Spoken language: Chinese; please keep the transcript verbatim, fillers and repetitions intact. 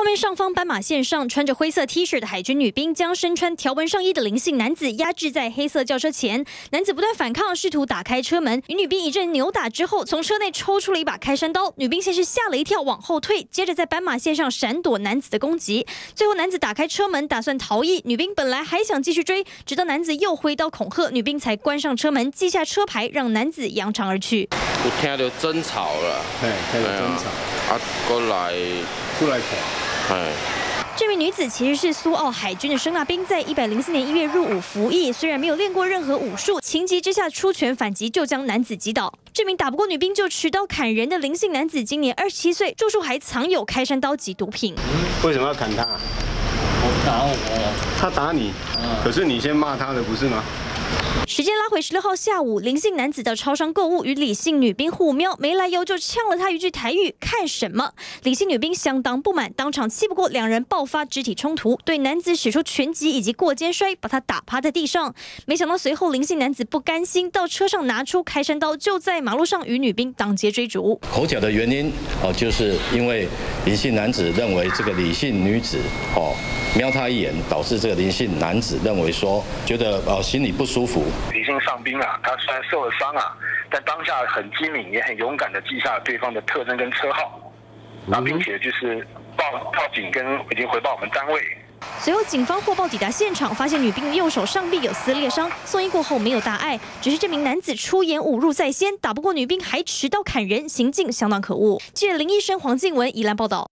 画面上方斑马线上，穿着灰色 T 恤的海军女兵将身穿条纹上衣的林姓男子压制在黑色轿车前，男子不断反抗，试图打开车门，与女兵一阵扭打之后，从车内抽出了一把开山刀。女兵先是吓了一跳，往后退，接着在斑马线上闪躲男子的攻击。最后男子打开车门，打算逃逸。女兵本来还想继续追，直到男子又挥刀恐吓，女兵才关上车门，记下车牌，让男子扬长而去。 有听到争吵了， 嘿，听到争吵， 啊，过来， 出来砍。 这名女子其实是苏澳海军的声纳兵，在一百零四年一月入伍服役，虽然没有练过任何武术，情急之下出拳反击，就将男子击倒。这名打不过女兵就持刀砍人的林姓男子，今年二十七岁，住处还藏有开山刀及毒品。 为什么要砍他？ 我打我， 他打你，可是你先骂他的，不是吗？ 时间拉回十六号下午，林姓男子到超商购物，与李姓女兵互瞄，没来由就呛了他一句台语：“看什么？”李姓女兵相当不满，当场气不过，两人爆发肢体冲突，对男子使出拳击以及过肩摔，把他打趴在地上。没想到随后林姓男子不甘心，到车上拿出开山刀，就在马路上与女兵当街追逐。 口角的原因哦，就是因为林姓男子认为这个李姓女子哦瞄他一眼，导致这个林姓男子认为说觉得呃心里不舒服。 李姓上兵啊，他虽然受了伤啊，但当下很机敏，也很勇敢的记下了对方的特征跟车号，然后并且就是报报警跟已经回报我们单位。 随后警方获报抵达现场，发现女兵的右手上臂有撕裂伤，送医过后没有大碍，只是这名男子出言侮辱在先，打不过女兵还持刀砍人，行径相当可恶。记者林医生、黄静文宜兰报道。